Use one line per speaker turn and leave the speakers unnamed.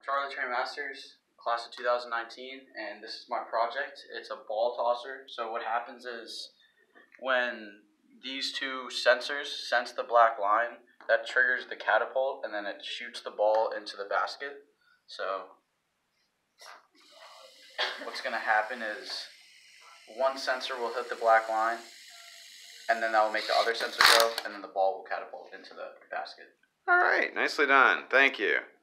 Charlie Train Masters, class of 2019, and this is my project. It's a ball tosser. So what happens is when these two sensors sense the black line, that triggers the catapult, and then it shoots the ball into the basket. So what's going to happen is one sensor will hit the black line, and then that will make the other sensor go, and then the ball will catapult into the basket.
All right, nicely done. Thank you.